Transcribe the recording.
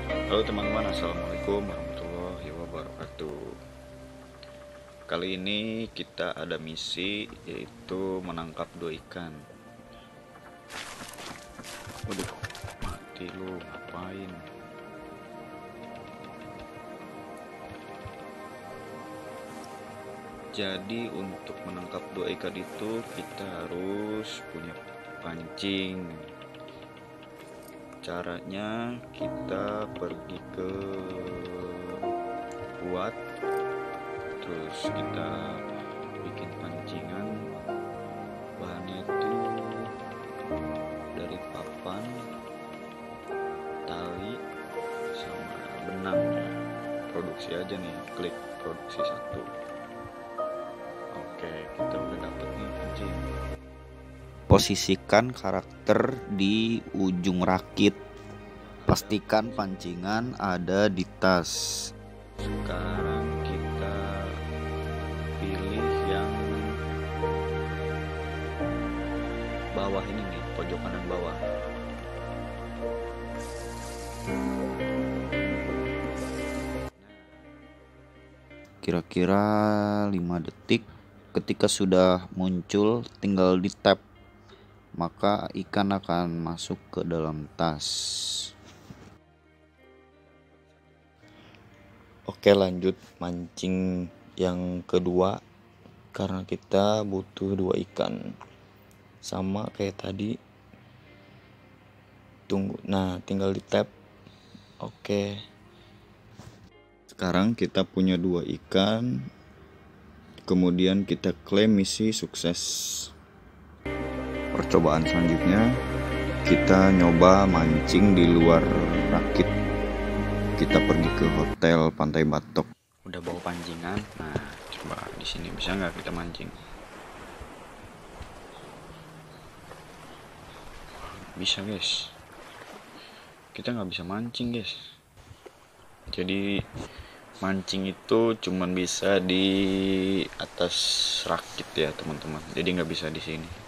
Halo teman-teman, assalamualaikum warahmatullahi wabarakatuh. Kali ini kita ada misi, yaitu menangkap 2 ikan. Waduh, mati lu, ngapain? Jadi untuk menangkap 2 ikan itu kita harus punya pancing. Caranya kita pergi ke buat, terus kita bikin pancingan. Bahannya itu dari papan, tali, sama benang. Produksi aja nih, klik produksi 1. Oke, kita udah dapet nih pancing. Posisikan karakter di ujung rakit. Pastikan pancingan ada di tas. Sekarang kita pilih yang bawah ini nih, pojok kanan bawah. Kira-kira 5 detik. Ketika sudah muncul, tinggal di tap, maka ikan akan masuk ke dalam tas. Oke, lanjut mancing yang kedua, karena kita butuh 2 ikan sama kayak tadi. Tunggu, nah tinggal di tap. Oke, sekarang kita punya 2 ikan, kemudian kita klaim misi sukses. Percobaan selanjutnya, kita nyoba mancing di luar rakit. Kita pergi ke hotel Pantai Batok. Udah bawa pancingan. Nah, coba di sini bisa nggak kita mancing? Bisa guys. Kita nggak bisa mancing guys. Jadi mancing itu cuman bisa di atas rakit ya teman-teman. Jadi nggak bisa di sini.